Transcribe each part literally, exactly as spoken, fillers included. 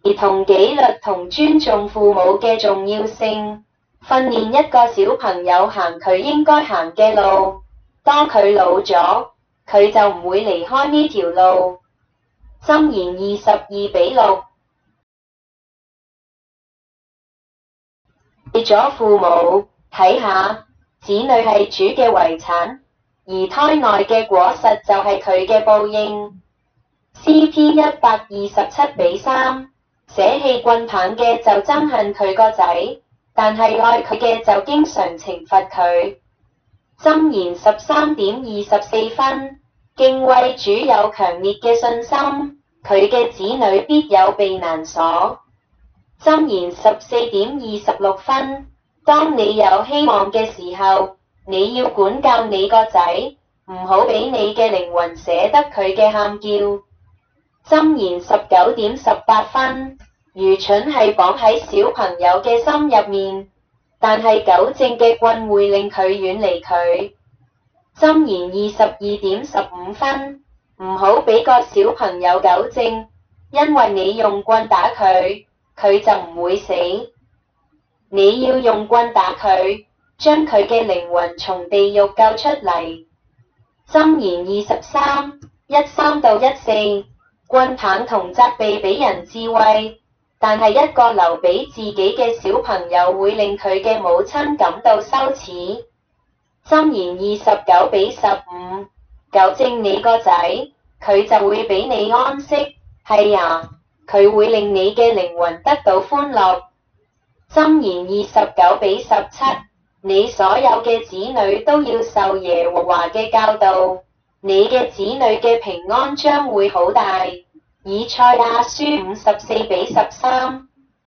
兒童紀律同尊重父母嘅重要性，訓練一個小朋友行佢應該行嘅路，當佢老咗，佢就唔會離開呢條路。箴言二十二比六。為咗父母，睇下，子女係主嘅遺產，而胎內嘅果實就係佢嘅報應。詩篇一百二十七比三，捨棄棍棒嘅就憎恨佢個仔，但係愛佢嘅就經常懲罰佢。箴言十三點二十四分，敬畏主有強烈嘅信心，佢嘅子女必有避難所。箴言十四點二十六分，當你有希望嘅時候，你要管教你個仔，唔好俾你嘅靈魂捨得佢嘅喊叫。箴言十九點十八分，愚蠢係綁喺小朋友嘅心入面，但係糾正嘅棍會令佢遠離佢。箴言二十二點十五分，唔好俾個小朋友糾正，因為你用棍打佢，佢就唔會死。你要用棍打佢，將佢嘅靈魂從地獄救出嚟。箴言二十三，一三到一四，棍棒同責備俾人智慧，但係一個留俾自己嘅小朋友會令佢嘅母親感到羞恥。箴言二十九比十五，糾正你個仔，佢就會俾你安息，係呀，佢會令你嘅靈魂得到歡樂。箴言二十九比十七，你所有嘅子女都要受耶和華嘅教導，你嘅子女嘅平安將會好大。以賽亞書五十四比十三，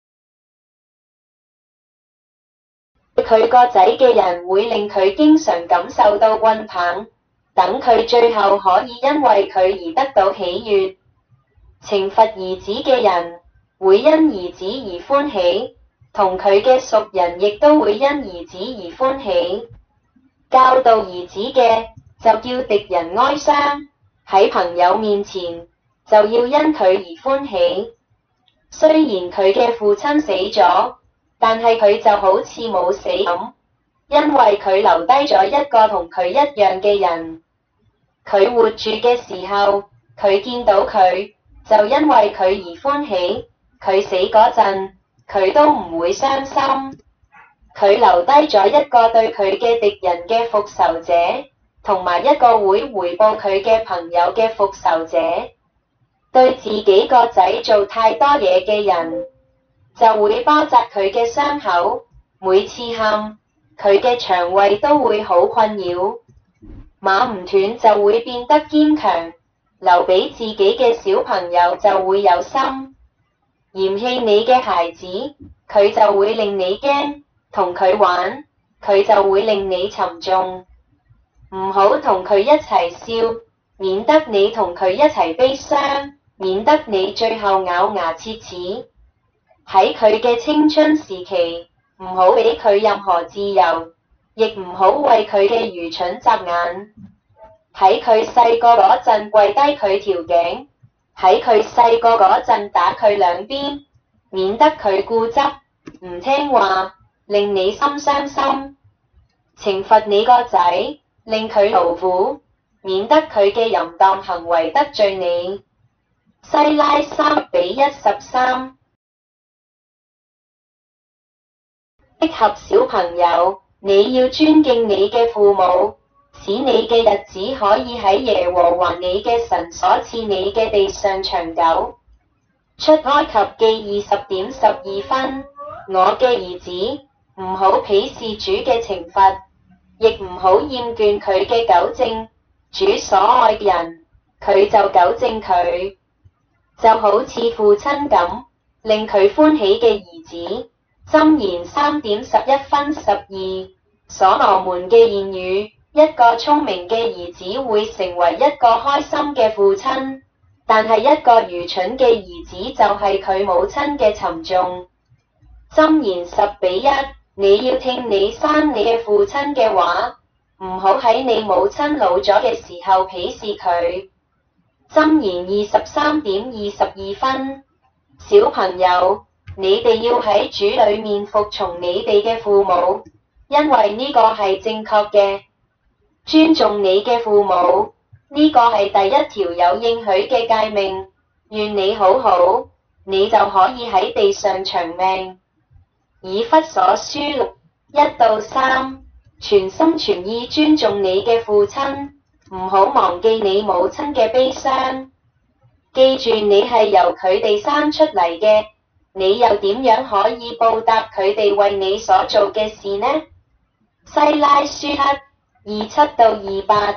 佢個仔嘅人會令佢經常感受到棍棒，等佢最後可以因為佢而得到喜悅。懲罰兒子嘅人會因兒子而歡喜，同佢嘅屬人亦都會因兒子而歡喜。教導兒子嘅就叫敵人哀傷，喺朋友面前就要因佢而歡喜。雖然佢嘅父親死咗，但係佢就好似冇死咁，因為佢留低咗一個同佢一樣嘅人。佢活住嘅時候，佢見到佢，就因為佢而歡喜。佢死嗰陣，佢都唔會傷心。佢留低咗一個對佢嘅敵人嘅復仇者，同埋一個會回報佢嘅朋友嘅復仇者。對自己個仔做太多嘢嘅人，就會包紮佢嘅傷口，每次喊，佢嘅腸胃都會好困擾。馬唔斷就會變得堅強，留俾自己嘅小朋友就會有心。嫌棄你嘅孩子，佢就會令你驚，同佢玩，佢就會令你沉重。唔好同佢一齊笑，免得你同佢一齊悲傷，免得你最後咬牙切齒。喺佢嘅青春時期，唔好俾佢任何自由，亦唔好為佢嘅愚蠢眨眼。喺佢細個嗰陣跪低佢條頸，喺佢細個嗰陣打佢兩邊，免得佢固執唔聽話，令你心傷心。懲罰你個仔，令佢勞苦，免得佢嘅淫蕩行為得罪你。西拉三比一十三，適合小朋友，你要尊敬你嘅父母，使你嘅日子可以喺耶和華你嘅神所賜你嘅地上長久。出埃及記二十點十二分，我嘅兒子，唔好鄙視主嘅懲罰，亦唔好厭倦佢嘅糾正。主所愛嘅人，佢就糾正佢，就好似父親咁，令佢歡喜嘅兒子。箴言三點十一分十二，所羅門嘅言語，一個聰明嘅兒子會成為一個開心嘅父親，但係一個愚蠢嘅兒子就係佢母親嘅沉重。箴言十比一，你要聽你生你嘅父親嘅話，唔好喺你母親老咗嘅時候鄙視佢。箴言二十三點二十二分， 小朋友，你哋要喺主裏面服從你哋嘅父母，因為呢個係正確嘅。尊重你嘅父母，呢個係第一條有應許嘅誡命。願你好好，你就可以喺地上長命。以弗所書六一到三，全心全意尊重你嘅父親，唔好忘記你母親嘅悲傷。記住你係由佢哋生出嚟嘅，你又點樣可以報答佢哋為你所做嘅事呢？西拉書七二七到二八。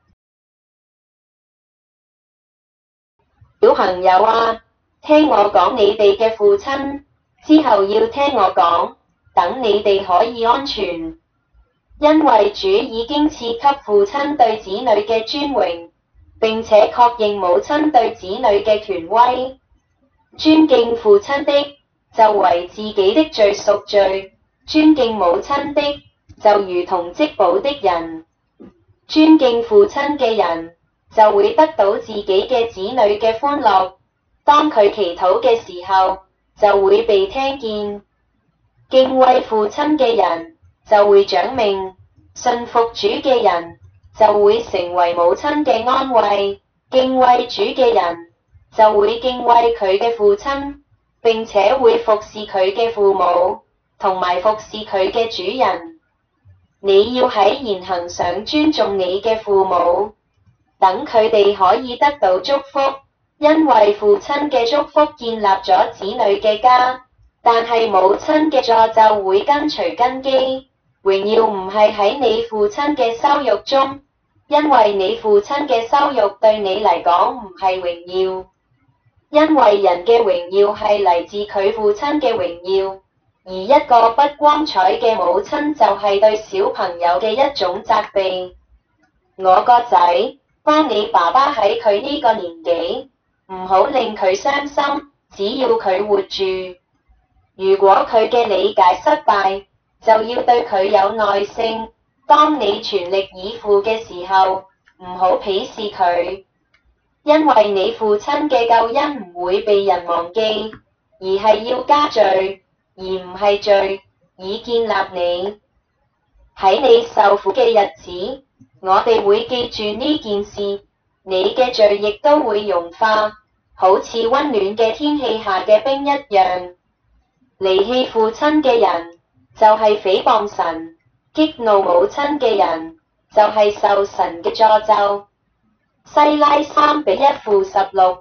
小朋友啊，聽我講你哋嘅父親，之後要聽我講，等你哋可以安全。因為主已經賜給父親對子女嘅尊榮，並且確認母親對子女嘅權威。尊敬父親的，就為自己的罪贖罪；尊敬母親的，就如同積寶的人。尊敬父親嘅人，就會得到自己嘅子女嘅歡樂。當佢祈禱嘅時候，就會被聽見。敬畏父親嘅人，就會長命；信服主嘅人，就會成為母親嘅安慰。敬畏主嘅人，就會敬畏佢嘅父親，並且會服侍佢嘅父母，同埋服侍佢嘅主人。你要喺言行上尊重你嘅父母，等佢哋可以得到祝福，因為父親嘅祝福建立咗子女嘅家，但係母親嘅詛咒會跟隨根基。榮耀唔係喺你父親嘅羞辱中，因為你父親嘅羞辱對你嚟講唔係榮耀，因為人嘅榮耀係嚟自佢父親嘅榮耀。而一個不光彩嘅母親就係對小朋友嘅一種責備。我個仔，幫你爸爸喺佢呢個年紀，唔好令佢傷心，只要佢活住。如果佢嘅理解失敗，就要對佢有耐性。當你全力以赴嘅時候，唔好鄙視佢，因為你父親嘅救恩唔會被人忘記，而係要加罪，而唔係罪，以建立你。喺你受苦嘅日子，我哋會記住呢件事，你嘅罪亦都會融化，好似溫暖嘅天氣下嘅冰一樣。離棄父親嘅人，就係誹謗神；激怒母親嘅人，就係受神嘅詛咒。西拉三比一負十六。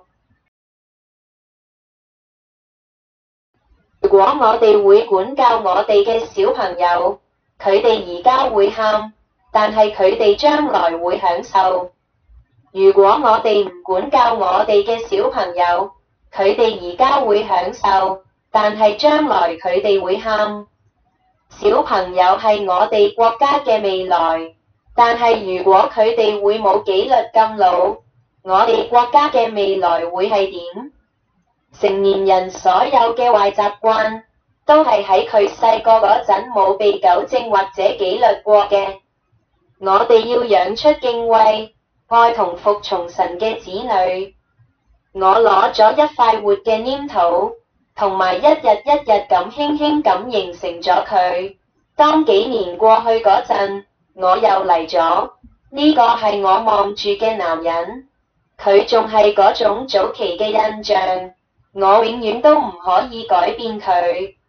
如果我哋會管教我哋嘅小朋友，佢哋而家會喊，但係佢哋將來會享受。如果我哋唔管教我哋嘅小朋友，佢哋而家會享受，但係將來佢哋會喊。小朋友係我哋國家嘅未來，但係如果佢哋會冇紀律禁老，我哋國家嘅未來會係點？成年人所有嘅壞習慣，都係喺佢細個嗰陣冇被糾正或者紀律過嘅。我哋要養出敬畏、愛同服從神嘅子女。我攞咗一塊活嘅黏土，同埋一日一日咁輕輕咁形成咗佢。當幾年過去嗰陣，我又嚟咗。呢個係我望住嘅男人，佢仲係嗰種早期嘅印象。我永遠都唔可以改變佢。